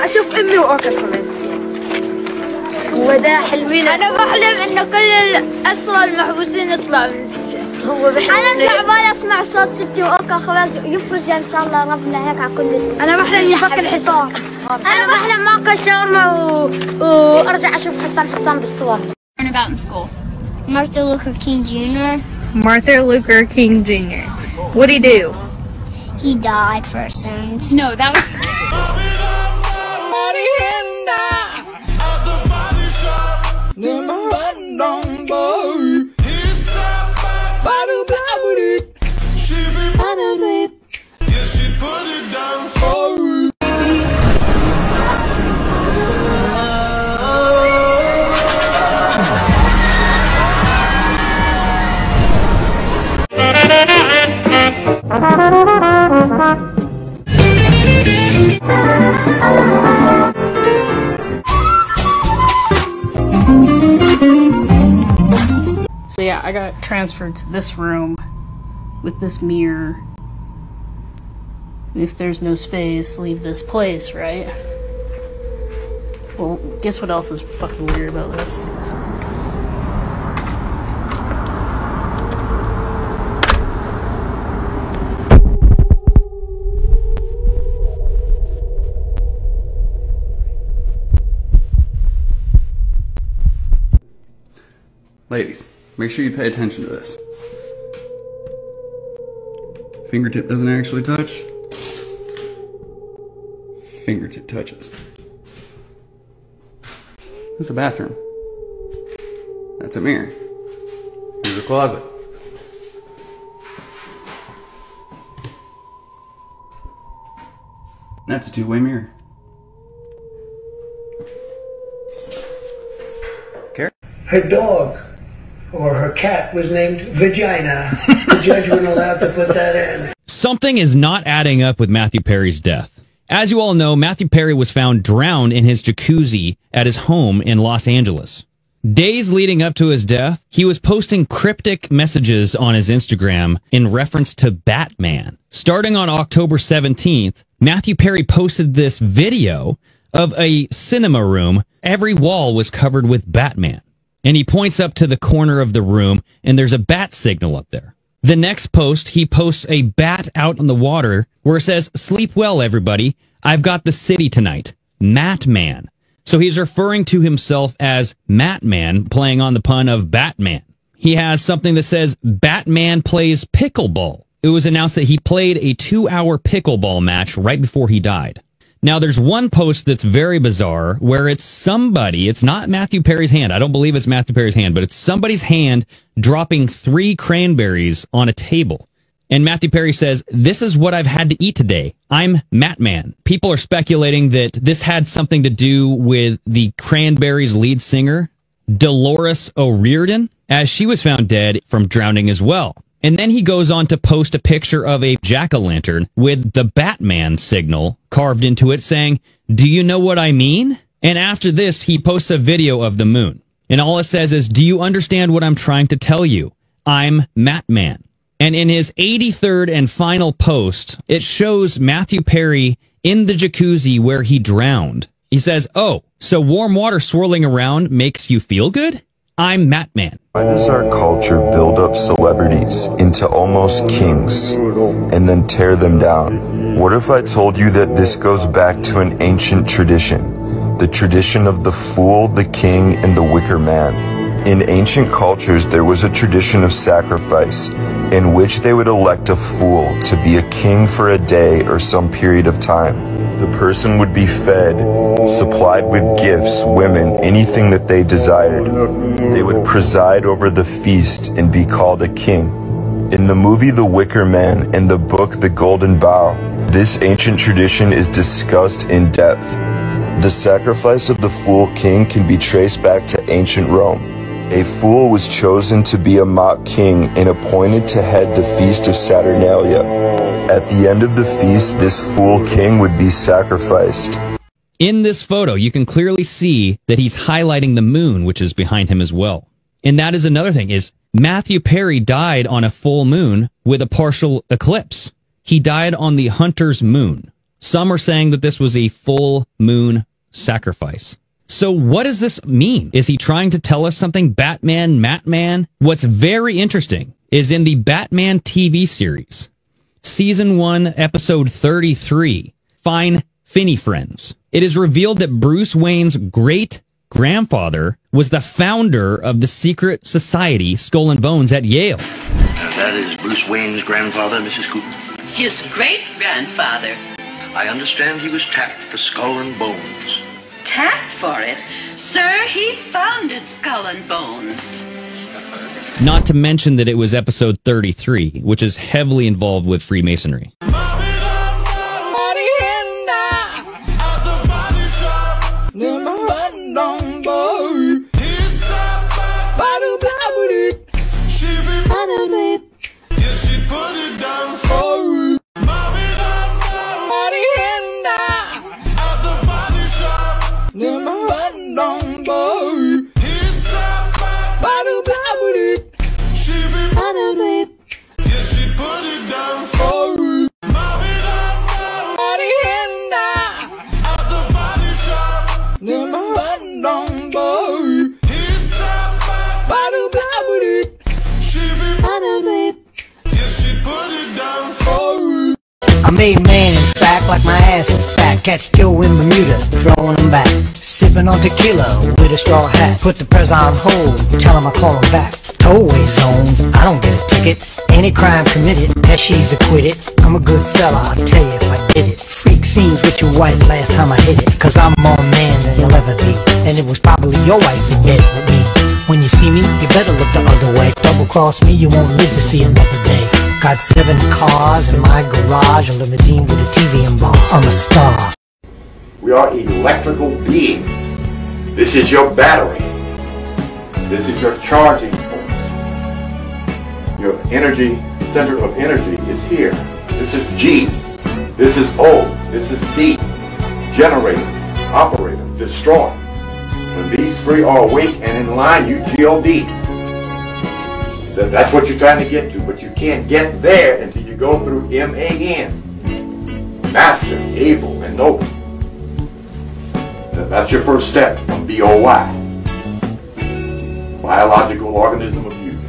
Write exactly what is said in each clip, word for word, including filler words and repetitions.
اشوف امي واكل خبز. هو ده حلمي. انا بحلم انه كل الاسرى المحبوسين يطلعوا من السجن. هو بحلم انا شعبان اسمع صوت ستي واكل خبز يفرج ان شاء الله ربنا هيك على كل. انا بحلم يحك الحصان. انا بحلم ما اكل شاورما و... وارجع اشوف حسان حسان بالصور. About in school. Martin Luther King Junior Martin Luther King Junior What'd he do? He died for his sins. No, that was. So yeah, I got transferred to this room with this mirror. If there's no space, leave this place, right? Well, guess what else is fucking weird about this? Ladies, make sure you pay attention to this. Fingertip doesn't actually touch. Fingertip touches. This is a bathroom. That's a mirror. Here's a closet. That's a two-way mirror. Carrie? Her dog or her cat was named Vagina. The judge wasn't allowed to put that in. Something is not adding up with Matthew Perry's death. As you all know, Matthew Perry was found drowned in his jacuzzi at his home in Los Angeles. Days leading up to his death, he was posting cryptic messages on his Instagram in reference to Batman. Starting on October seventeenth, Matthew Perry posted this video of a cinema room. Every wall was covered with Batman. And he points up to the corner of the room, and there's a bat signal up there. The next post, he posts a bat out on the water where it says, "Sleep well, everybody. I've got the city tonight. Matman." So he's referring to himself as Matman, playing on the pun of Batman. He has something that says, "Batman plays pickleball." It was announced that he played a two-hour pickleball match right before he died. Now, there's one post that's very bizarre where it's somebody, it's not Matthew Perry's hand. I don't believe it's Matthew Perry's hand, but it's somebody's hand dropping three cranberries on a table. And Matthew Perry says, "This is what I've had to eat today. I'm Matman." People are speculating that this had something to do with the Cranberries lead singer, Dolores O'Riordan, as she was found dead from drowning as well. And then he goes on to post a picture of a jack-o'-lantern with the Batman signal carved into it saying, "Do you know what I mean?" And after this, he posts a video of the moon. And all it says is, "Do you understand what I'm trying to tell you? I'm Matman." And in his eighty-third and final post, it shows Matthew Perry in the jacuzzi where he drowned. He says, "Oh, so warm water swirling around makes you feel good? I'm Matman." Why does our culture build up celebrities into almost kings and then tear them down? What if I told you that this goes back to an ancient tradition? The tradition of the fool, the king, and the wicker man. In ancient cultures, there was a tradition of sacrifice in which they would elect a fool to be a king for a day or some period of time. The person would be fed, supplied with gifts, women, anything that they desired. They would preside over the feast and be called a king. In the movie The Wicker Man and the book The Golden Bough, this ancient tradition is discussed in depth. The sacrifice of the fool king can be traced back to ancient Rome. A fool was chosen to be a mock king and appointed to head the feast of Saturnalia. At the end of the feast, this fool king would be sacrificed. In this photo, you can clearly see that he's highlighting the moon, which is behind him as well. And that is another thing, is Matthew Perry died on a full moon with a partial eclipse. He died on the hunter's moon. Some are saying that this was a full moon sacrifice. So what does this mean? Is he trying to tell us something? Batman, Matman? What's very interesting is in the Batman T V series, season one, episode thirty-three, Fine Finney Friends. It is revealed that Bruce Wayne's great grandfather was the founder of the secret society Skull and Bones at Yale. And that is Bruce Wayne's grandfather, Missus Cooper? His great-grandfather. I understand he was tapped for Skull and Bones. Tapped for it? Sir, he founded Skull and Bones. Not to mention that it was episode thirty-three, which is heavily involved with Freemasonry. I made man in fact like my ass is fat. Catch Joe in Bermuda, throwing him back. Sipping on tequila with a straw hat. Put the press on hold, tell him I call him back. Tollway zones, I don't get a ticket. Any crime committed, that she's acquitted. I'm a good fella, I'll tell you if I did it. Freak scenes with your wife last time I hit it. Cause I'm more man than you'll ever be. And it was probably your wife in bed with me. When you see me, you better look the other way. Double cross me, you won't live to see another day. Got seven cars in my garage, a limousine with a T V and bar. I'm a star. We are electrical beings. This is your battery. This is your charging points. Your energy, center of energy is here. This is G. This is O. This is D. Generator, operator, destroy. When these three are awake and in line, you G O D. That's what you're trying to get to, but you can't get there until you go through M A N. Master, able, and noble. That's your first step from B O Y. Biological organism of youth.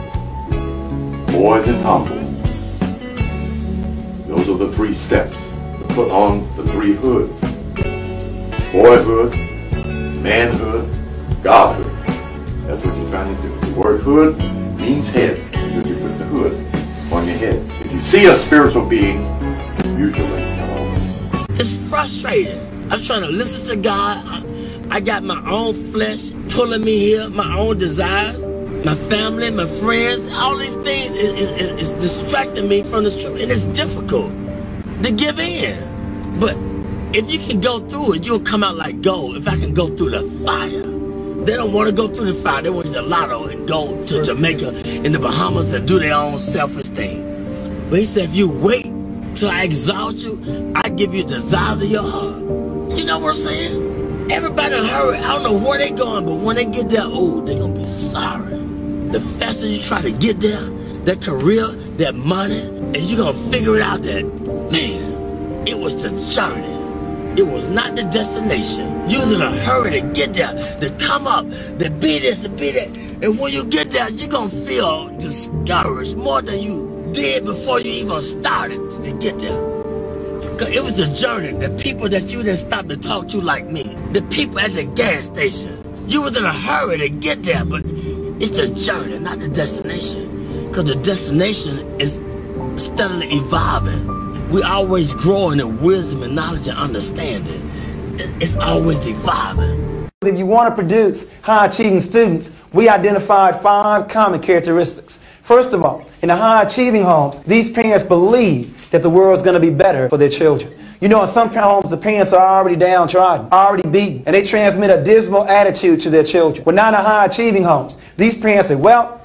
Boys and tomboys. Those are the three steps to put on the three hoods. Boyhood, manhood, godhood. That's what you're trying to do. The word hood means head, because you put the hood on your head. If you see a spiritual being, usually, it's frustrating. I'm trying to listen to God. I, I got my own flesh pulling me here, my own desires, my family, my friends, all these things is, is, is distracting me from the truth, and it's difficult to give in. But if you can go through it, you'll come out like gold. If I can go through the fire. They don't want to go through the fire. They want to get the lotto and go to Jamaica in the Bahamas and do their own selfish thing. But he said, if you wait till I exalt you, I give you the desires of your heart. You know what I'm saying? Everybody in a hurry. I don't know where they're going, but when they get there, oh, they're going to be sorry. The faster you try to get there, that career, that money, and you're going to figure it out that, man, it was the journey. It was not the destination. You was in a hurry to get there, to come up, to be this, to be that. And when you get there, you're going to feel discouraged more than you did before you even started to get there. Because it was the journey, the people that you didn't stop to talk to like me, the people at the gas station. You was in a hurry to get there, but it's the journey, not the destination. Because the destination is steadily evolving. We're always growing in wisdom and knowledge and understanding. It's always evolving. If you want to produce high-achieving students, we identified five common characteristics. First of all, in the high-achieving homes, these parents believe that the world's going to be better for their children. You know, in some homes, the parents are already downtrodden, already beaten, and they transmit a dismal attitude to their children. But not in the high-achieving homes. These parents say, well,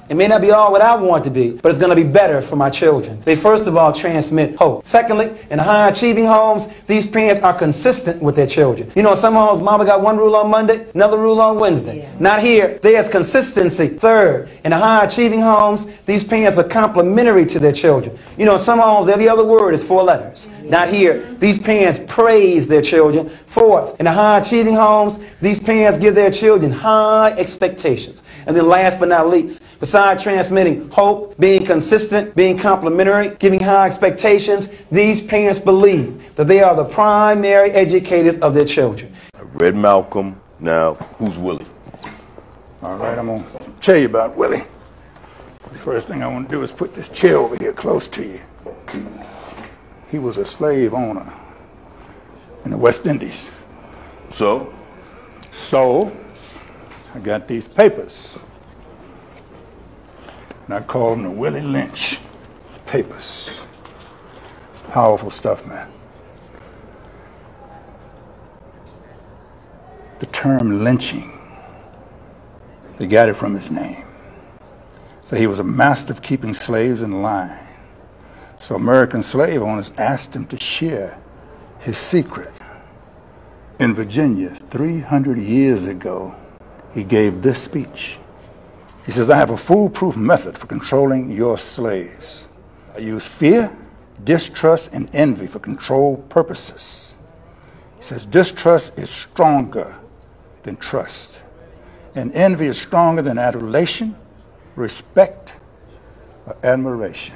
It may not be all what I want it to be, but it's going to be better for my children. They first of all transmit hope. Secondly, in the high achieving homes, these parents are consistent with their children. You know, in some homes, mama got one rule on Monday, another rule on Wednesday. Yeah. Not here. There's consistency. Third, in the high achieving homes, these parents are complementary to their children. You know, in some homes, every other word is four letters. Yeah. Not here. These parents praise their children. Fourth, in the high achieving homes, these parents give their children high expectations. And then last but not least, besides transmitting hope, being consistent, being complimentary, giving high expectations, these parents believe that they are the primary educators of their children. I read Malcolm. Now, who's Willie? All right, I'm going to tell you about Willie. The first thing I want to do is put this chair over here close to you. He was a slave owner in the West Indies. So? So, I got these papers. And I call them the Willie Lynch papers. It's powerful stuff, man. The term lynching, they got it from his name. So he was a master of keeping slaves in line. So American slave owners asked him to share his secret. In Virginia, three hundred years ago, he gave this speech. He says, I have a foolproof method for controlling your slaves. I use fear, distrust, and envy for control purposes. He says, distrust is stronger than trust, and envy is stronger than adulation, respect, or admiration.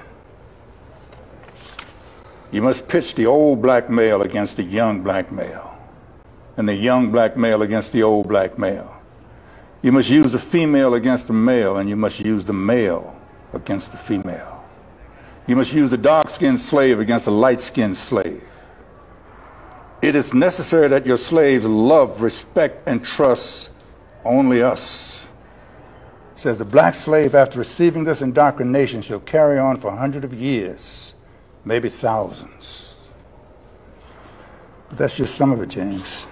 You must pitch the old black male against the young black male, and the young black male against the old black male. You must use the female against the male, and you must use the male against the female. You must use the dark-skinned slave against the light-skinned slave. It is necessary that your slaves love, respect, and trust only us. It says the black slave, after receiving this indoctrination, shall carry on for hundreds of years, maybe thousands. But that's just some of it, James.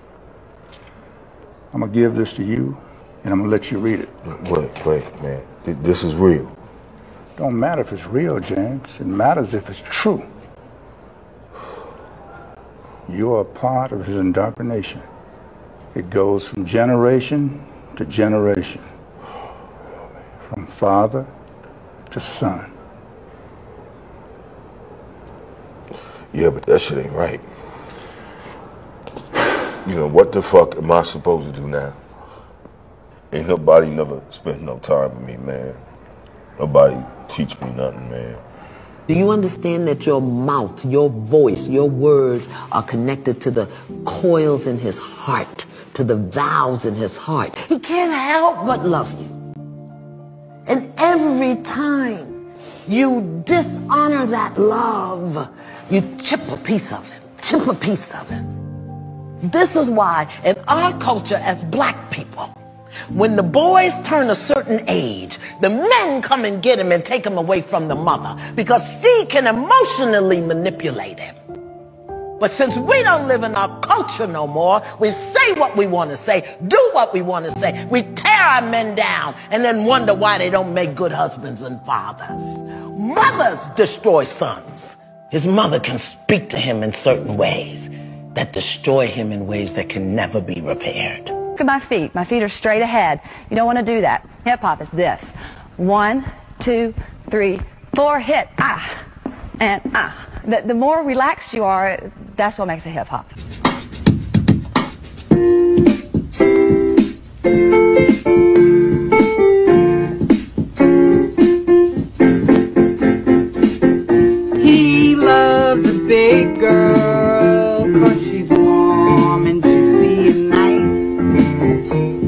I'm going to give this to you, and I'm going to let you read it. Wait, wait, man. This is real. Don't matter if it's real, James. It matters if it's true. You are a part of his indoctrination. It goes from generation to generation, from father to son. Yeah, but that shit ain't right. You know, what the fuck am I supposed to do now? Ain't nobody never spent no time with me, man. Nobody teach me nothing, man. Do you understand that your mouth, your voice, your words are connected to the coils in his heart, to the valves in his heart? He can't help but love you. And every time you dishonor that love, you chip a piece of it, chip a piece of it. This is why in our culture as black people, when the boys turn a certain age, the men come and get him and take him away from the mother because she can emotionally manipulate him. But since we don't live in our culture no more, we say what we want to say, do what we want to say. We tear our men down and then wonder why they don't make good husbands and fathers. Mothers destroy sons. His mother can speak to him in certain ways that destroy him in ways that can never be repaired. Look at my feet. My feet are straight ahead. You don't want to do that. Hip hop is this. One, two, three, four, hit, ah, and ah. The, the more relaxed you are, that's what makes a hip hop. He loved the big girl 'cause she's warm and juicy and nice.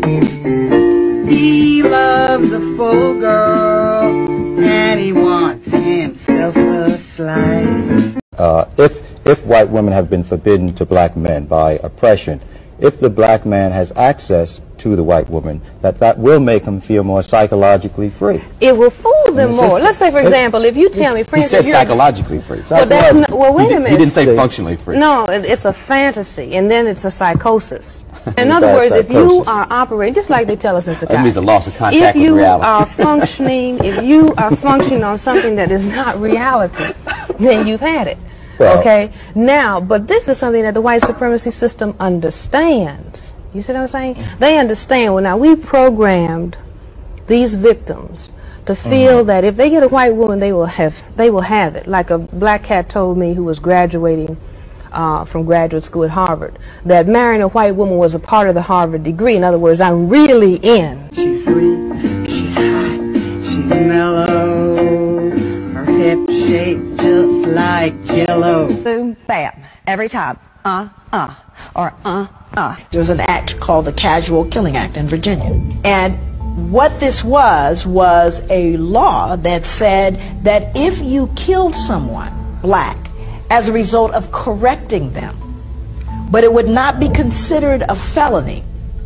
He loves the full girl and he wants himself a slice. Uh, if, if white women have been forbidden to black men by oppression, if the black man has access to the white woman, that that will make him feel more psychologically free. It will fool them It's more. just- Let's say, for it- example, if you tell me, for He instance, said you're- psychologically free. Well, that's not, well, wait He a di- minute. He didn't say functionally free. No, it, it's a fantasy, and then it's a psychosis. In It's other a words, if you psychosis. are operating, just like they tell us in psychiatry, That means a loss of if contact with you reality. are functioning, if you are functioning on something that is not reality, then you've had it. Well- Okay? Now, but this is something that the white supremacy system understands. You see what I'm saying? They understand. Well, now we programmed these victims to feel that if they get a white woman, they will have they will have it. Like a black cat told me who was graduating uh, from graduate school at Harvard, that marrying a white woman was a part of the Harvard degree. In other words, I'm really in. She's sweet, she's hot, she's mellow, her hip shaped just like Jello. Boom, bam, every time. Uh, uh, or uh, uh. There was an act called the Casual Killing Act in Virginia. And what this was, was a law that said that if you killed someone, black, as a result of correcting them, but it would not be considered a felony,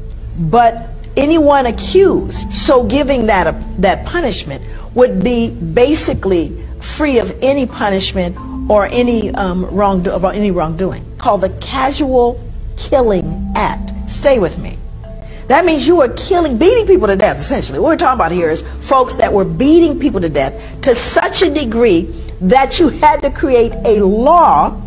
but anyone accused, so giving that, a, that punishment would be basically free of any punishment or any um, wrongdo or any wrongdoing, called the Casual Killing Act. Stay with me. That means you were killing, beating people to death, essentially. What we're talking about here is folks that were beating people to death to such a degree that you had to create a law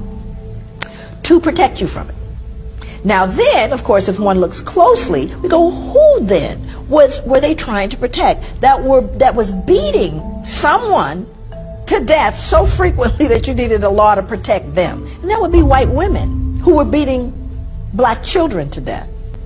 to protect you from it. Now then, of course, if one looks closely, we go, who then was were they trying to protect that were that was beating someone to death so frequently that you needed a law to protect them? And that would be white women who were beating black children to death.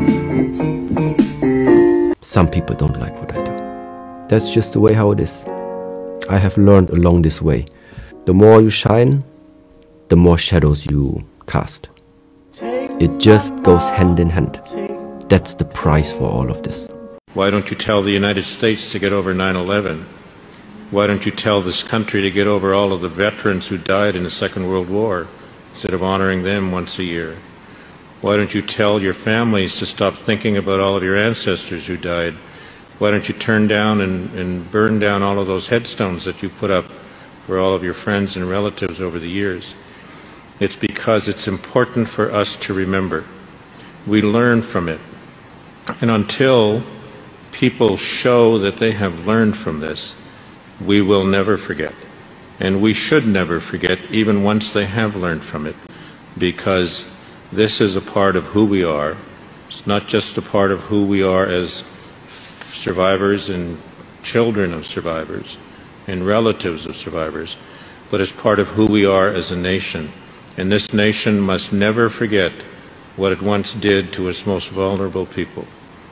Some people don't like what I do. That's just the way how it is. I have learned along this way. The more you shine, the more shadows you cast. It just goes hand in hand. That's the price for all of this. Why don't you tell the United States to get over nine eleven? Why don't you tell this country to get over all of the veterans who died in the Second World War instead of honoring them once a year? Why don't you tell your families to stop thinking about all of your ancestors who died? Why don't you turn down and, and burn down all of those headstones that you put up for all of your friends and relatives over the years? It's because it's important for us to remember. We learn from it. And until people show that they have learned from this, we will never forget. And we should never forget, even once they have learned from it, because this is a part of who we are. It's not just a part of who we are as survivors and children of survivors and relatives of survivors, but it's part of who we are as a nation. And this nation must never forget what it once did to its most vulnerable people.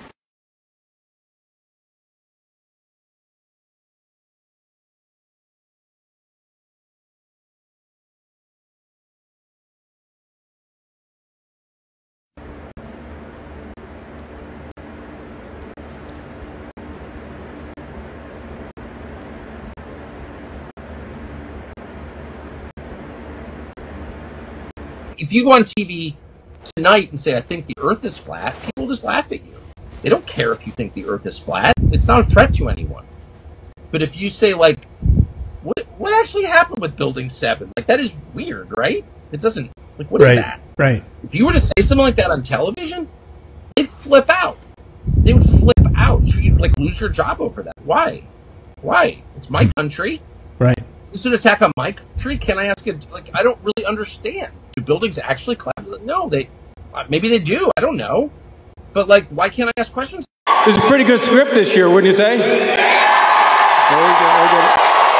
If you go on T V tonight and say, I think the earth is flat, people just laugh at you. They don't care if you think the earth is flat. It's not a threat to anyone. But if you say, like, what what actually happened with Building seven? Like, that is weird, right? It doesn't, like, what is Right, that? right. If you were to say something like that on television, they'd flip out. They would flip out. You'd, like, lose your job over that. Why? Why? It's my country. Right. Is it an attack on my country? Can I ask it? Like, I don't really understand. Do buildings actually collapse? No, they. Maybe they do. I don't know. But like, why can't I ask questions? It was a pretty good script this year, wouldn't you say? There we go. We did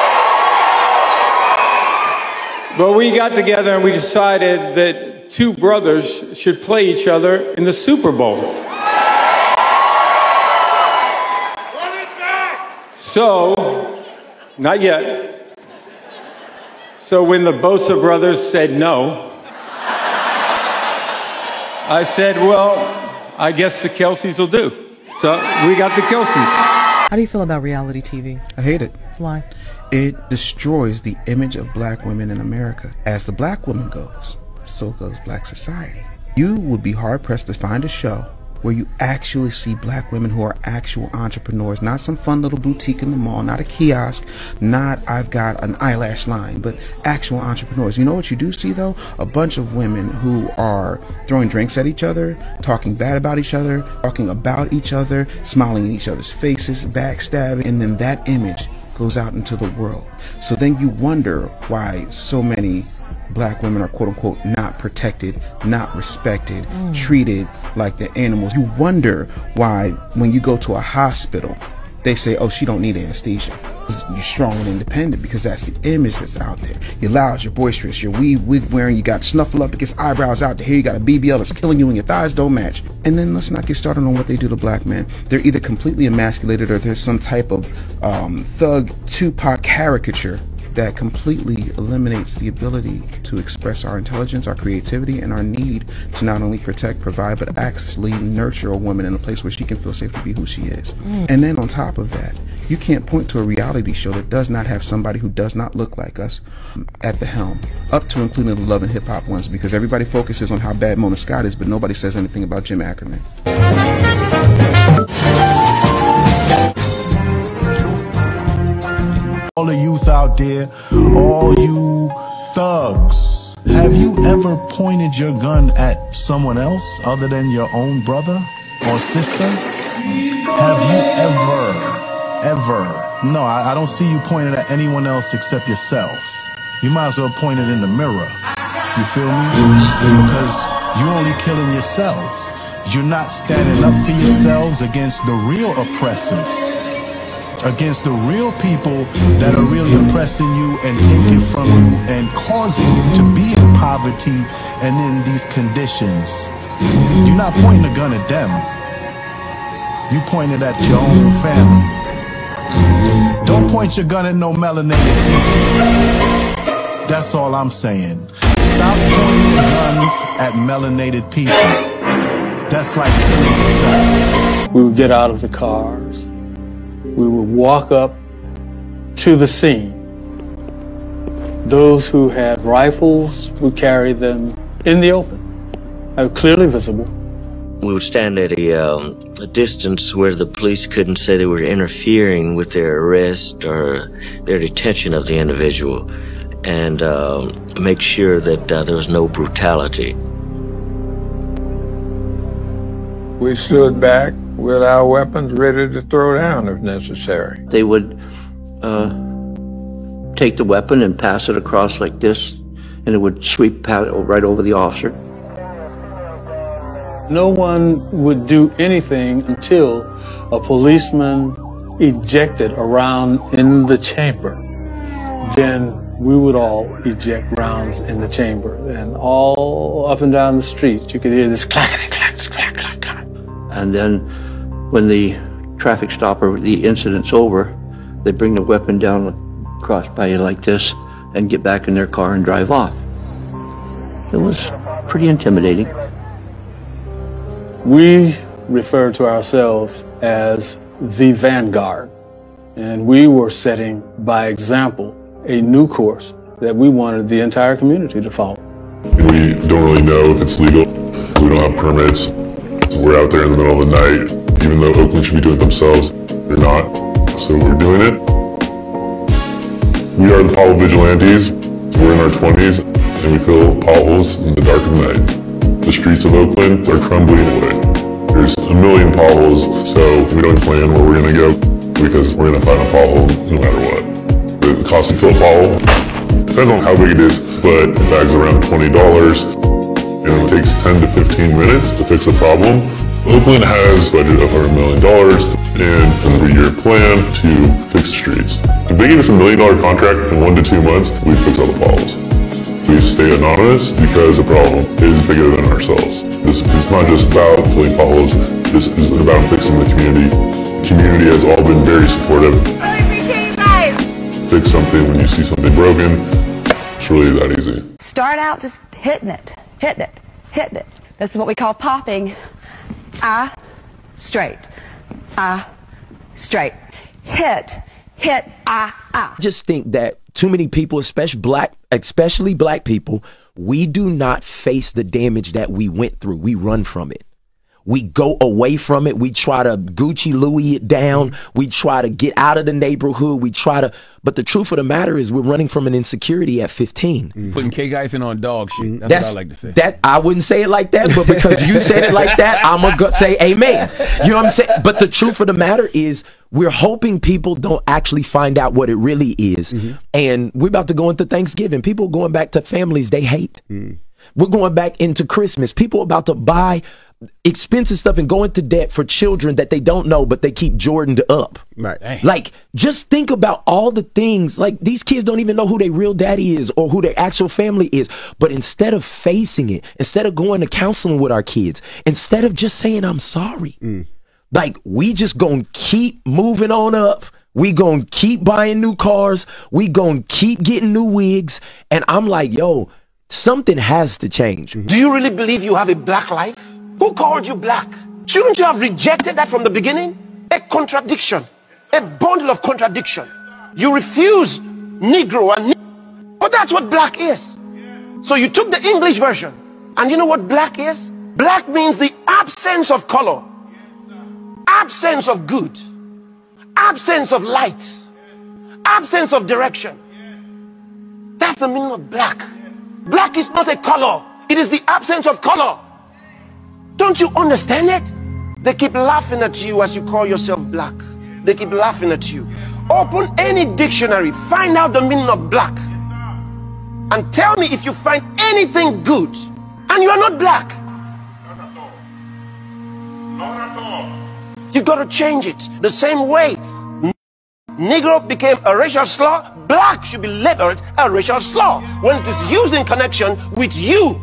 it. But we got together and we decided that two brothers should play each other in the Super Bowl. So, not yet. So when the Bosa brothers said no, I said, well, I guess the Kelseys will do. So we got the Kelseys. How do you feel about reality T V? I hate it. Why? It destroys the image of black women in America. As the black woman goes, so goes black society. You would be hard-pressed to find a show where you actually see black women who are actual entrepreneurs, not some fun little boutique in the mall, not a kiosk, not I've got an eyelash line, but actual entrepreneurs. You know what you do see though? A bunch of women who are throwing drinks at each other, talking bad about each other, talking about each other, smiling in each other's faces, backstabbing, and then that image goes out into the world. So then you wonder why so many black women are quote unquote not protected, not respected, mm. treated like the animals. You wonder why when you go to a hospital, they say, oh, she don't need anesthesia. You're strong and independent because that's the image that's out there. You're loud, you're boisterous, you're weave wig wearing, you got snuffle up against eyebrows out there, here you got a B B L that's killing you and your thighs don't match. And then let's not get started on what they do to black men. They're either completely emasculated or there's some type of um, thug Tupac caricature that completely eliminates the ability to express our intelligence, our creativity, and our need to not only protect, provide, but actually nurture a woman in a place where she can feel safe to be who she is. Mm. And then on top of that, you can't point to a reality show that does not have somebody who does not look like us at the helm, up to including the Love and Hip Hop ones, because everybody focuses on how bad Mona Scott is, but nobody says anything about Jim Ackerman. All the youth out there, all you thugs, have you ever pointed your gun at someone else other than your own brother or sister? Have you ever, ever, no, I, I don't see you pointed at anyone else except yourselves. You might as well point it in the mirror. You feel me? Because you're only killing yourselves. You're not standing up for yourselves against the real oppressors, against the real people that are really oppressing you and taking from you and causing you to be in poverty and in these conditions. You're not pointing a gun at them. You pointed at your own family. Don't point your gun at no melanated people. That's all I'm saying. Stop pointing your guns at melanated people. That's like killing yourself. We would get out of the cars. We would walk up to the scene. Those who had rifles would carry them in the open, uh, clearly visible. We would stand at a, um, a distance where the police couldn't say they were interfering with their arrest or their detention of the individual, and uh, make sure that uh, there was no brutality. We stood back with our weapons ready to throw down if necessary. They would uh, take the weapon and pass it across like this, and it would sweep right over the officer. No one would do anything until a policeman ejected around in the chamber. Then we would all eject rounds in the chamber, and all up and down the street you could hear this clack, clack, clack, clack, clack. And then when the traffic stop or the incident's over, they bring the weapon down across by you like this and get back in their car and drive off. It was pretty intimidating. We refer to ourselves as the vanguard, and we were setting by example a new course that we wanted the entire community to follow. We don't really know if it's legal. We don't have permits. We're out there in the middle of the night, even though Oakland should be doing it themselves. They're not, so we're doing it. We are the pothole vigilantes. We're in our twenties, and we fill potholes in the dark of night. The streets of Oakland are crumbling away. There's a million potholes, so we don't plan where we're gonna go, because we're gonna find a pothole no matter what. The cost to fill a pothole depends on how big it is, but the bag's around twenty dollars. And it takes ten to fifteen minutes to fix a problem. Oakland has a budget of over a million dollars and a three-year plan to fix streets. If they give us a million dollar contract in one to two months, we fix all the potholes. We stay anonymous because the problem is bigger than ourselves. This is not just about filling potholes. This is about fixing the community. The community has all been very supportive. I appreciate you guys. Fix something when you see something broken. It's really that easy. Start out just hitting it. Hitting it, hitting it. This is what we call popping. Ah, straight. Ah, straight. Hit, hit, ah, ah. Just think that too many people, especially black, especially black people, we do not face the damage that we went through. We run from it. We go away from it. We try to Gucci Louis it down. We try to get out of the neighborhood. We try to, but the truth of the matter is we're running from an insecurity at fifteen. Mm-hmm. Putting cake icing on dog shit. That's, That's what I like to say. That I wouldn't say it like that, but because you said it like that, I'm gonna go say amen. You know what I'm saying? But the truth of the matter is we're hoping people don't actually find out what it really is. Mm-hmm. And we're about to go into Thanksgiving. People going back to families they hate. Mm. We're going back into Christmas. People about to buy expensive stuff and go into debt for children that they don't know, but they keep Jordaned up. Right. Dang. Like, just think about all the things. Like, these kids don't even know who their real daddy is or who their actual family is. But instead of facing it, instead of going to counseling with our kids, instead of just saying, I'm sorry, mm. like, we just gonna keep moving on up. We gonna keep buying new cars. We gonna keep getting new wigs. And I'm like, yo, something has to change. Do you really believe you have a black life? Who called you black? Shouldn't you have rejected that from the beginning? A contradiction, a bundle of contradiction. You refuse Negro and Negro, but that's what black is. So you took the English version, and you know what black is? Black means the absence of color, absence of good, absence of light, absence of direction. That's the meaning of black. Black is not a color, it is the absence of color. Don't you understand it? They keep laughing at you as you call yourself black. They keep laughing at you. Open any dictionary, find out the meaning of black, and tell me if you find anything good, and you are not black. You got to change it. The same way Negro became a racial slur, black should be labeled a racial slur when it is used in connection with you.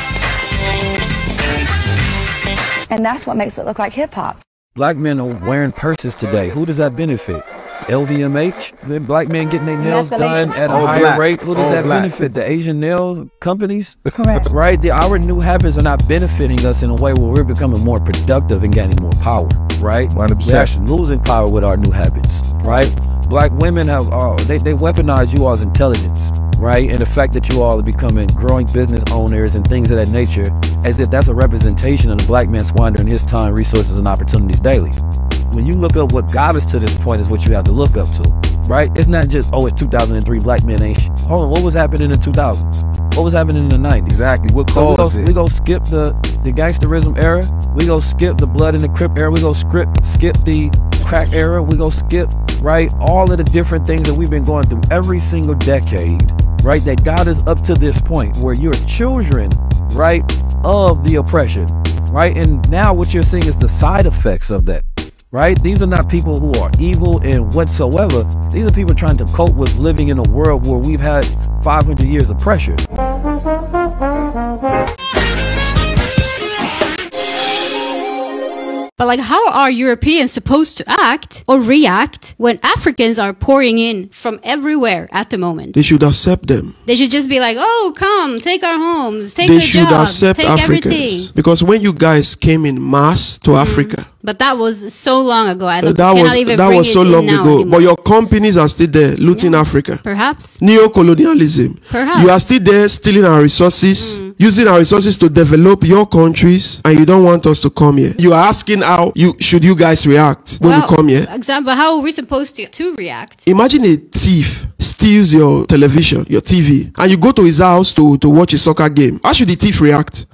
And that's what makes it look like hip-hop. Black men are wearing purses today. Who does that benefit? L V M H? The black men getting their nails done at a All higher black. rate. Who does All that black. benefit? The Asian nail companies? Correct. Right? The, our new habits are not benefiting us in a way where we're becoming more productive and gaining more power. Right? one hundred percent. We're actually losing power with our new habits. Right? Black women have, uh, they, they weaponize you all's intelligence. Right? And the fact that you all are becoming growing business owners and things of that nature, as if that's a representation of the black man squandering his time, resources, and opportunities daily. When you look up what got us to this point is what you have to look up to, right? It's not just, oh, it's two thousand three, black men ain't shit. Hold on, what was happening in the two thousands? What was happening in the nineties? Exactly, what so caused we it? go, we go skip the, the gangsterism era, we go skip the blood in the Crip era, we go skip, skip the crack era, we go skip, right? All of the different things that we've been going through every single decade, right? That got us up to this point where you're children, right, of the oppression, right? And now what you're seeing is the side effects of that. Right? These are not people who are evil in whatsoever. These are people trying to cope with living in a world where we've had five hundred years of pressure. But like, how are Europeans supposed to act or react when Africans are pouring in from everywhere at the moment? They should accept them. They should just be like, oh, come, take our homes, take They our should jobs, accept take Africans. everything. Because when you guys came in mass to Mm-hmm. Africa, But that was so long ago. I uh, don't, that cannot was even that bring was so it in long now ago. anymore. But your companies are still there looting Africa. Perhaps. Neo-colonialism. Perhaps. You are still there stealing our resources, using our resources to develop your countries, and you don't want us to come here. You are asking how you should you guys react when well, we come here. Example, how are we supposed to, to react? Imagine a thief steals your television, your T V, and you go to his house to, to watch a soccer game. How should the thief react?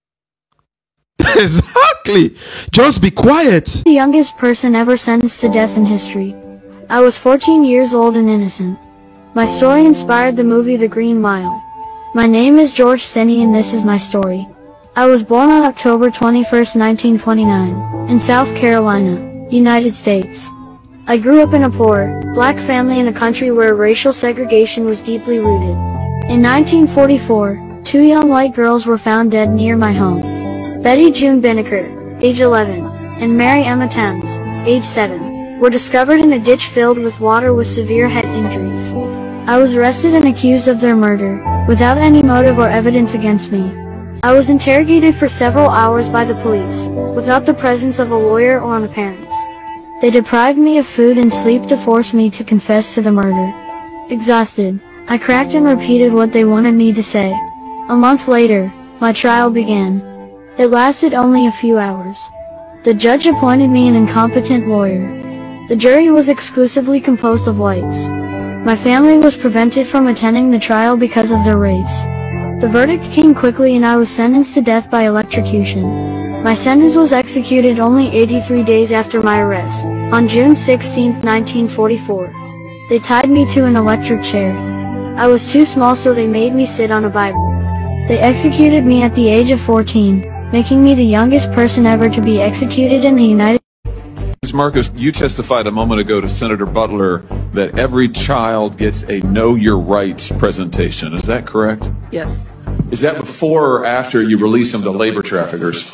Exactly. Just be quiet. The youngest person ever sentenced to death in history. I was fourteen years old and innocent. My story inspired the movie The Green Mile. My name is George Senney and this is my story. I was born on October twenty-first, nineteen twenty-nine, in South Carolina, United States. I grew up in a poor, black family in a country where racial segregation was deeply rooted. In nineteen forty-four, two young white girls were found dead near my home. Betty June Binnicker, age eleven, and Mary Emma Thames, age seven, were discovered in a ditch filled with water with severe head injuries. I was arrested and accused of their murder, without any motive or evidence against me. I was interrogated for several hours by the police, without the presence of a lawyer or my parents. They deprived me of food and sleep to force me to confess to the murder. Exhausted, I cracked and repeated what they wanted me to say. A month later, my trial began. It lasted only a few hours. The judge appointed me an incompetent lawyer. The jury was exclusively composed of whites. My family was prevented from attending the trial because of their race. The verdict came quickly and I was sentenced to death by electrocution. My sentence was executed only eighty-three days after my arrest, on June sixteenth, nineteen forty-four. They tied me to an electric chair. I was too small, so they made me sit on a Bible. They executed me at the age of fourteen, making me the youngest person ever to be executed in the United Miz Marcus, you testified a moment ago to Senator Butler that every child gets a Know Your Rights presentation. Is that correct? Yes. Is that before or after you release them to labor traffickers?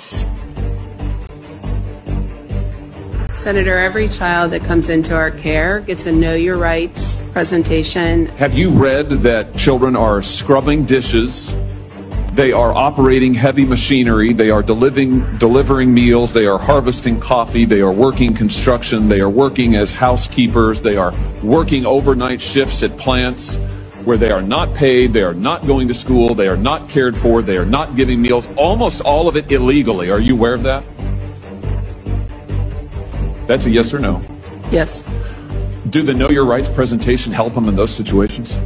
Senator, every child that comes into our care gets a Know Your Rights presentation. Have you read that children are scrubbing dishes, they are operating heavy machinery, they are delivering, delivering meals, they are harvesting coffee, they are working construction, they are working as housekeepers, they are working overnight shifts at plants where they are not paid, they are not going to school, they are not cared for, they are not giving meals, almost all of it illegally. Are you aware of that? That's a yes or no? Yes. Do the Know Your Rights presentation help them in those situations?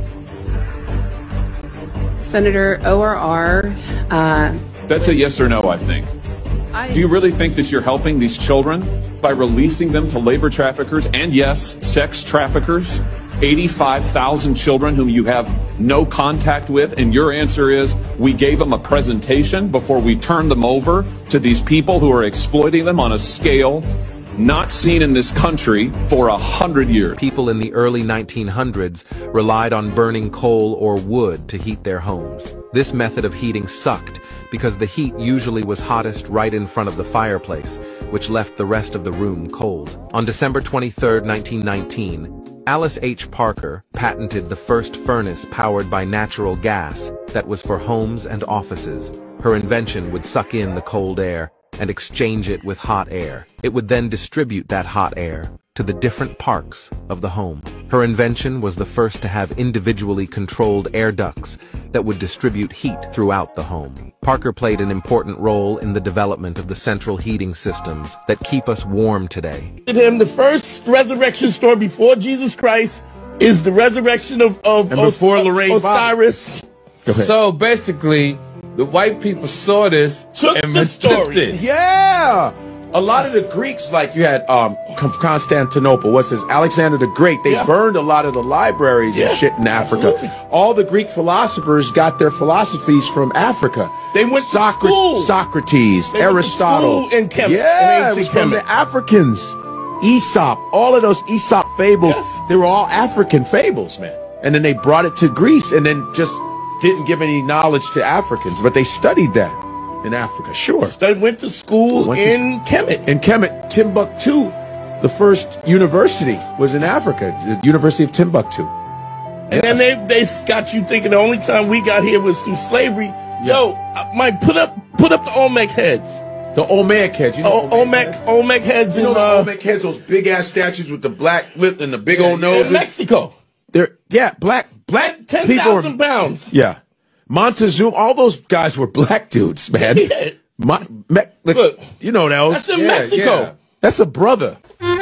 Senator, O R R, uh, That's a yes or no, I think. I, Do you really think that you're helping these children by releasing them to labor traffickers and, yes, sex traffickers? eighty-five thousand children whom you have no contact with, and your answer is we gave them a presentation before we turned them over to these people who are exploiting them on a scale not seen in this country for a hundred years. People in the early nineteen hundreds relied on burning coal or wood to heat their homes. This method of heating sucked because the heat usually was hottest right in front of the fireplace, which left the rest of the room cold. On December twenty-third, nineteen nineteen, Alice H. Parker patented the first furnace powered by natural gas that was for homes and offices. Her invention would suck in the cold air and exchange it with hot air. It would then distribute that hot air to the different parts of the home. Her invention was the first to have individually controlled air ducts that would distribute heat throughout the home. Parker played an important role in the development of the central heating systems that keep us warm today. Him, the first resurrection story before Jesus Christ is the resurrection of, of and before Os- Lorraine Osiris. So basically, the white people saw this Took and the flipped story. it. Yeah. A lot of the Greeks, like you had um, Constantinople, what's this, Alexander the Great, they Yeah. burned a lot of the libraries Yeah, and shit in Africa. absolutely. All the Greek philosophers got their philosophies from Africa. They went to Socra- school. Socrates, They went to Aristotle. school in Kemet, in yeah, ancient it was from Kemet. the Africans. Aesop, all of those Aesop fables, Yes. they were all African fables, man. And then they brought it to Greece and then just didn't give any knowledge to Africans, but they studied that in Africa, sure. They went to school Went to- in Kemet. In Kemet, Timbuktu, the first university was in Africa, the University of Timbuktu. And then they, they got you thinking the only time we got here was through slavery. Yo, uh, Mike, put up put up the Olmec heads. The Olmec heads, you know O- Olmec Olmec heads You know in, the uh, Olmec heads, those big ass statues with the black lip and the big yeah, old noses? in Mexico. They're yeah, black black ten people. thousand pounds. Yeah, Montezuma, all those guys were black dudes, man. Yeah. Mon- Me- look, Look, you know those. that's in Yeah, Mexico. yeah. That's a brother.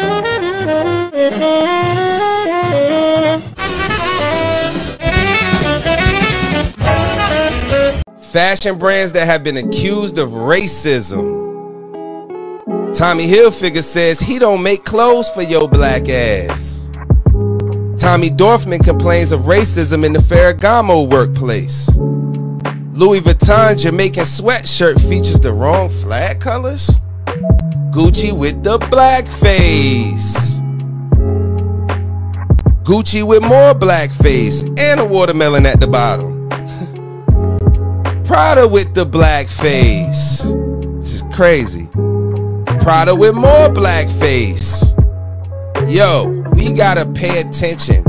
Fashion brands that have been accused of racism. Tommy Hilfiger says he don't make clothes for your black ass. Tommy Dorfman complains of racism in the Ferragamo workplace. Louis Vuitton Jamaican sweatshirt features the wrong flag colors. Gucci with the black face. Gucci with more blackface and a watermelon at the bottom. Prada with the blackface. This is crazy. Prada with more blackface. Yo, we gotta pay attention.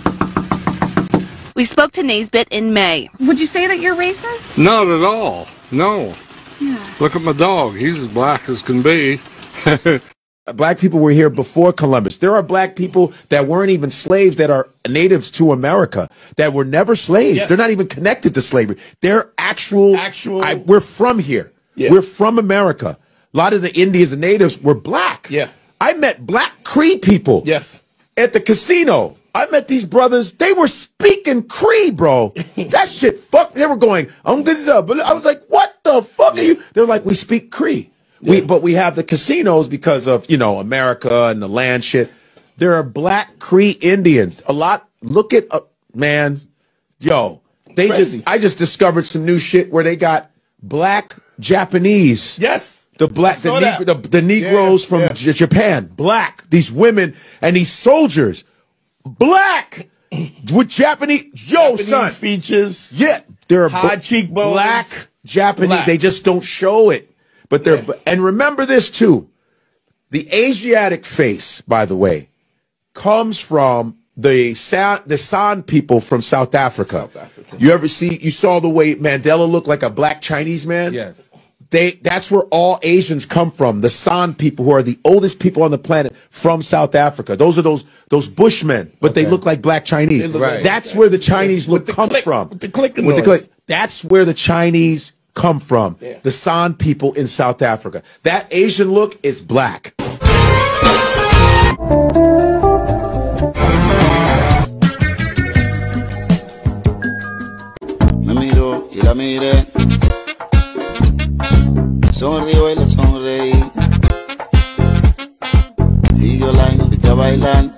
We spoke to Naisbitt in May. Would you say that you're racist? Not at all. No. Yeah. Look at my dog. He's as black as can be. Black people were here before Columbus. There are black people that weren't even slaves that are natives to America that were never slaves. Yes. They're not even connected to slavery. They're actual. Actual. I, we're from here. Yeah. We're from America. A lot of the Indians and natives were black. Yeah. I met black Cree people. Yes. At the casino. I met these brothers. They were speaking Cree, bro. That shit fuck. They were going, um, this is up. I was like, what the fuck yeah. are you? They're like, we speak Cree. Yeah. We, but we have the casinos because of, you know, America and the land shit. There are black Cree Indians. A lot. Look at, uh, man, yo, they Crazy. just, I just discovered some new shit where they got black Japanese. Yes. The black, the, ne the, the Negroes yeah, from yeah. J Japan, black, these women and these soldiers, black with Japanese, yo, Japanese son. features. Yeah. They're high cheekbones. Black Japanese. Black. They just don't show it. But they're, yeah. and remember this too. The Asiatic face, by the way, comes from the San, the San people from South Africa. South Africa. You ever see, you saw the way Mandela looked like a black Chinese man? Yes. They, that's where all Asians come from. The San people, who are the oldest people on the planet from South Africa. Those are those, those Bushmen, but okay. they look like black Chinese. Right. That's where the Chinese look comes click, from. With the clicking with noise. the click. That's where the Chinese come from. Yeah. The San people in South Africa. That Asian look is black. Me miro y la miré, sonrío y la sonreí, y yo la invité a bailar,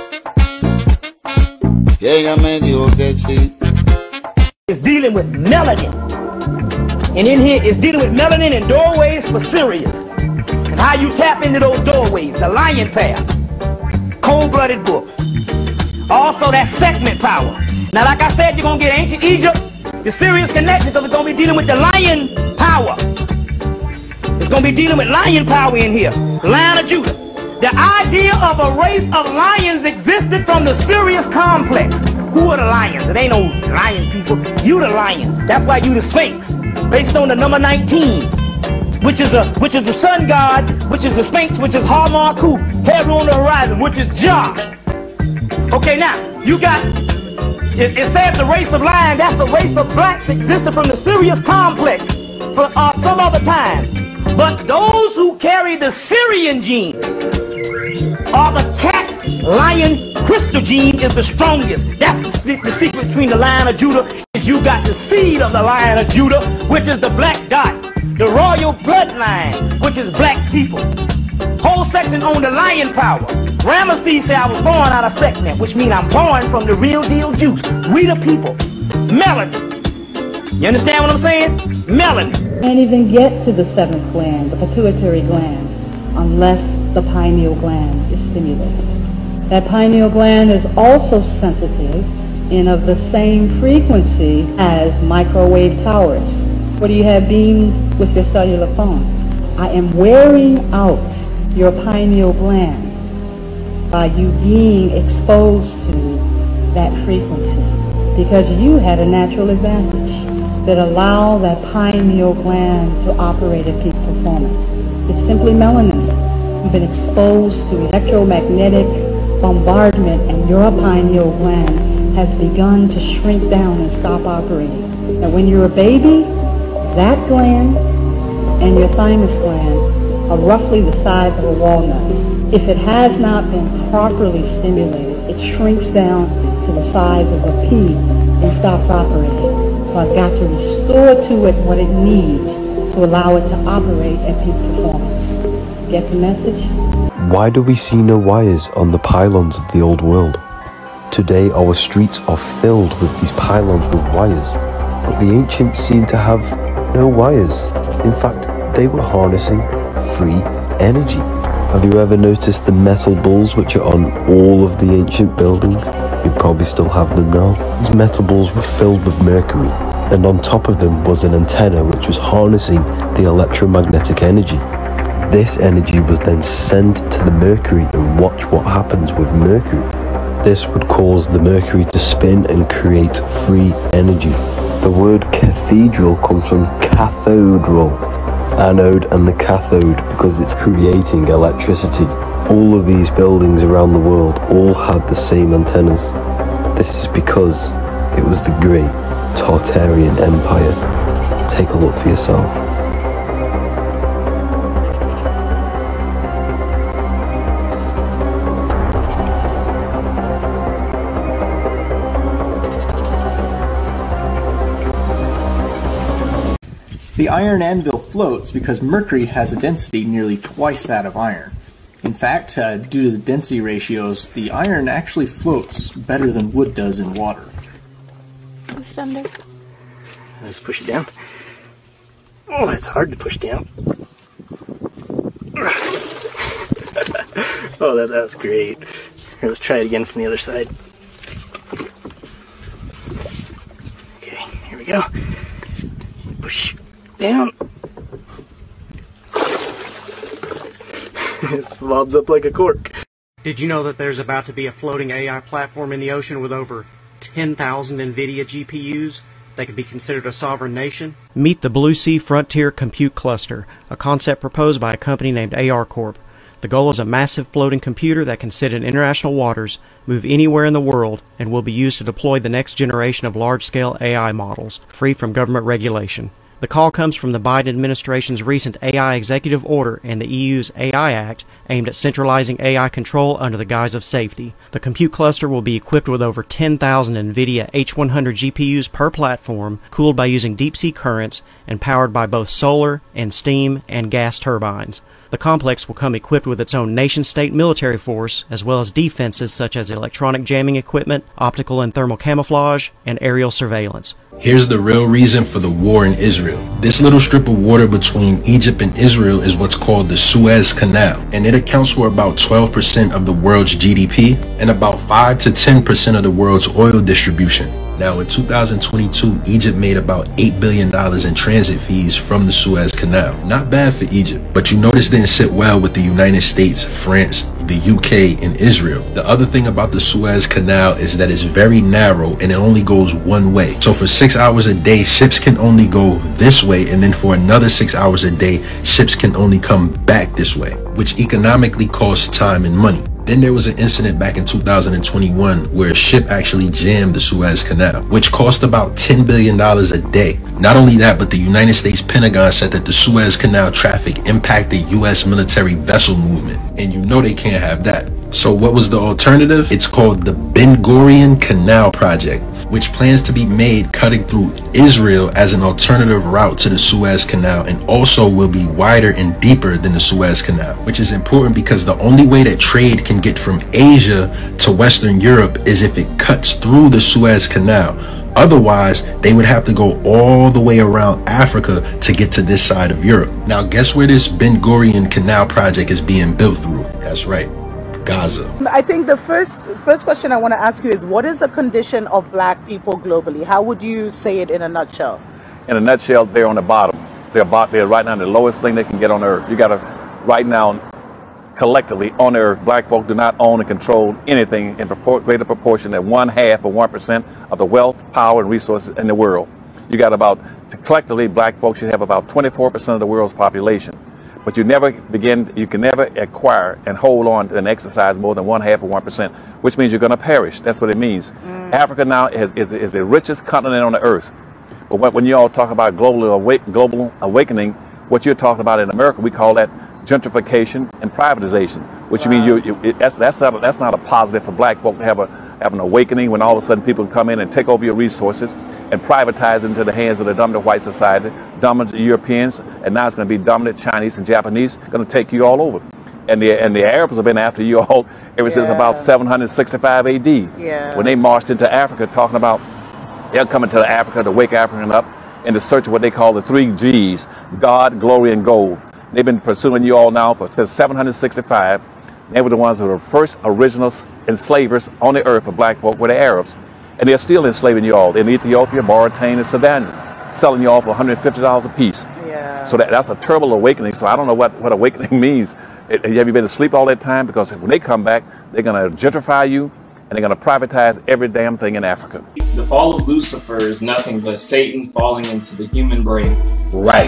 y ella me dijo que sí. It's dealing with melanin, and in here it's dealing with melanin and doorways for Sirius, and how you tap into those doorways, the lion path, cold-blooded book, also that segment power. Now like I said, you're going to get ancient Egypt, the Sirius connection, so it's going to be dealing with the lion power. It's going to be dealing with lion power in here. Lion of Judah. The idea of a race of lions existed from the Sirius complex. Who are the lions? It ain't no lion people. You the lions. That's why you the Sphinx. Based on the number nineteen, which is a which is the sun god, which is the Sphinx, which is Harmarku, head on the horizon, which is Jah. Okay, now you got. It, it says the race of lions, that's the race of blacks existed from the Sirius complex for uh, some other time. But those who carry the Syrian gene are the cat lion crystal gene is the strongest. That's the, the secret between the Lion of Judah is you got the seed of the Lion of Judah, which is the black dot, the royal bloodline, which is black people. Whole section on the lion power. Ramesses said I was born out of segment, which means I'm born from the real deal juice. We the people. Melanin. You understand what I'm saying? Melanin. Can't even get to the seventh gland, the pituitary gland, unless the pineal gland is stimulated. That pineal gland is also sensitive and of the same frequency as microwave towers. What do you have beamed with your cellular phone? I am wearing out your pineal gland by you being exposed to that frequency because you had a natural advantage that allowed that pineal gland to operate at peak performance. It's simply melanin. You've been exposed to electromagnetic bombardment and your pineal gland has begun to shrink down and stop operating. Now when you're a baby, that gland and your thymus gland are roughly the size of a walnut. If it has not been properly stimulated, it shrinks down to the size of a pea and stops operating. So I've got to restore to it what it needs to allow it to operate at peak performance. Get the message? Why do we see no wires on the pylons of the old world? Today our streets are filled with these pylons with wires, but the ancients seem to have no wires. In fact, they were harnessing free energy. Have you ever noticed the metal balls which are on all of the ancient buildings? You probably still have them now. These metal balls were filled with mercury, and on top of them was an antenna which was harnessing the electromagnetic energy. This energy was then sent to the mercury and watch what happens with mercury. This would cause the mercury to spin and create free energy. The word cathedral comes from cathedral, anode and the cathode because it's creating electricity. All of these buildings around the world all had the same antennas. This is because it was the great Tartarian Empire. Take a look for yourself. The iron anvil floats because mercury has a density nearly twice that of iron. In fact, uh, due to the density ratios, the iron actually floats better than wood does in water. Push it under. Let's push it down. Oh, it's hard to push down. Oh, that, that was great. Here, let's try it again from the other side. Okay, here we go. Push down. It bobs up like a cork. Did you know that there's about to be a floating A I platform in the ocean with over ten thousand NVIDIA G P Us that could be considered a sovereign nation? Meet the Blue Sea Frontier Compute Cluster, a concept proposed by a company named A R Corp. The goal is a massive floating computer that can sit in international waters, move anywhere in the world, and will be used to deploy the next generation of large-scale A I models, free from government regulation. The call comes from the Biden administration's recent A I executive order and the E U's A I Act aimed at centralizing A I control under the guise of safety. The compute cluster will be equipped with over ten thousand NVIDIA H one hundred G P Us per platform, cooled by using deep-sea currents and powered by both solar and steam and gas turbines. The complex will come equipped with its own nation-state military force, as well as defenses such as electronic jamming equipment, optical and thermal camouflage, and aerial surveillance. Here's the real reason for the war in Israel. This little strip of water between Egypt and Israel is what's called the Suez Canal, and it accounts for about twelve percent of the world's G D P and about five to ten percent of the world's oil distribution. Now, in two thousand twenty-two, Egypt made about eight billion dollars in transit fees from the Suez Canal. Not bad for Egypt, but you notice didn't sit well with the United States, France, the U K, and Israel. The other thing about the Suez Canal is that it's very narrow and it only goes one way. So for six hours a day, ships can only go this way, and then for another six hours a day, ships can only come back this way, which economically costs time and money. Then there was an incident back in two thousand twenty-one where a ship actually jammed the Suez Canal, which cost about ten billion dollars a day. Not only that, but the United States Pentagon said that the Suez Canal traffic impacted U S military vessel movement, and you know they can't have that. So what was the alternative? It's called the Ben Gurion Canal Project, which plans to be made cutting through Israel as an alternative route to the Suez Canal, and also will be wider and deeper than the Suez Canal, which is important because the only way that trade can get from Asia to Western Europe is if it cuts through the Suez Canal. Otherwise, they would have to go all the way around Africa to get to this side of Europe. Now, guess where this Ben Gurion Canal Project is being built through? That's right, Gaza. I think the first first question I want to ask you is, what is the condition of black people globally? How would you say it in a nutshell? In a nutshell, they're on the bottom. They're about they're right now the lowest thing they can get on earth. You got to, right now, collectively on earth, black folk do not own and control anything in propor greater proportion than one half or one percent of the wealth, power, and resources in the world. You got about, collectively, black folks should have about twenty-four percent of the world's population. But you never begin, you can never acquire and hold on to and exercise more than one half or one percent, which means you're going to perish. That's what it means. Mm. Africa now is, is, is the richest continent on the earth. But when, when you all talk about global, awake, global awakening, what you're talking about in America, we call that gentrification and privatization, which wow. means you, you it, that's that's not a, that's not a positive for black folk to have a have an awakening when all of a sudden people come in and take over your resources and privatize into the hands of the dominant white society, dominant Europeans, and now it's going to be dominant Chinese and Japanese, going to take you all over. And the and the Arabs have been after you all ever yeah. since about seven hundred sixty-five A D Yeah. When they marched into Africa, talking about they're coming to Africa to wake African up in the search of what they call the three G's: God, glory, and gold. They've been pursuing you all now for since seven hundred sixty-five. They were the ones who were the first original enslavers on the earth for black folk, were the Arabs. And they're still enslaving you all in Ethiopia, Mauritania, and Sudan, selling you all for one hundred fifty dollars a piece. Yeah. So that, that's a terrible awakening. So I don't know what, what awakening means. It, have you been asleep all that time? Because when they come back, they're going to gentrify you, and they're going to privatize every damn thing in Africa. The fall of Lucifer is nothing but Satan falling into the human brain. Right.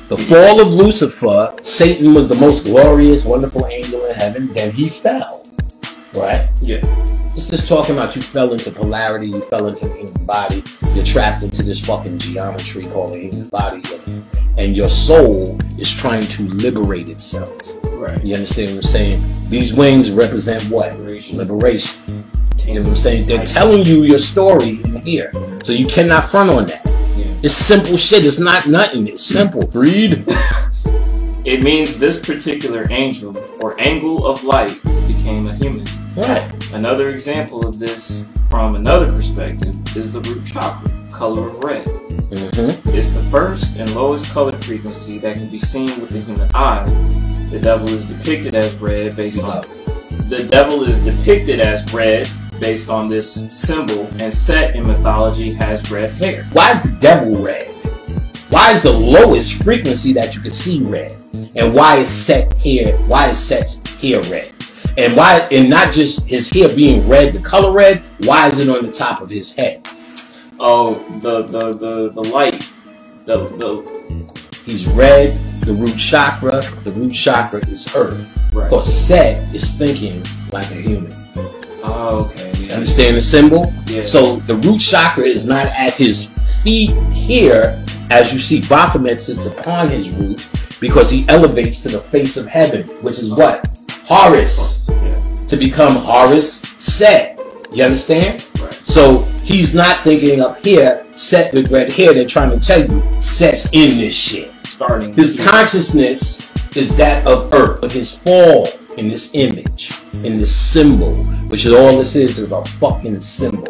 The fall of Lucifer, Satan was the most glorious, wonderful angel in heaven. Then he fell. Right? Yeah. It's just talking about you fell into polarity, you fell into the human body, you're trapped into this fucking geometry called the human body, and your soul is trying to liberate itself. Right. You understand what I'm saying? These wings represent what? Liberation. Liberation. You know what I'm saying? They're telling you your story in here. So you cannot front on that. Yeah. It's simple shit. It's not nothing. It's simple. Read. It means this particular angel or angle of light became a human. Right. Another example of this from another perspective is the root chakra, color of red. Mm-hmm. It's the first and lowest color frequency that can be seen with the human eye. The devil is depicted as red based on the devil is depicted as red based on this symbol, and Set in mythology has red hair. Why is the devil red? Why is the lowest frequency that you can see red? And why is Set here? Why is Set's hair red? And why, and not just his hair being red, the color red, why is it on the top of his head? Oh, the the the, the light. The the He's red, the root chakra, the root chakra is earth. Right. But Set is thinking like a human. Oh, okay. You understand the symbol? Yeah. So the root chakra is not at his feet here, as you see Baphomet sits upon his root, because he elevates to the face of heaven, which is what? Horus. Yeah. To become Horus Set. You understand? Right. So he's not thinking up here, Set with red hair. They're trying to tell you, Set's in this shit. Starting. His consciousness is that of earth, but his fall in this image, in this symbol, which is all this is, is a fucking symbol.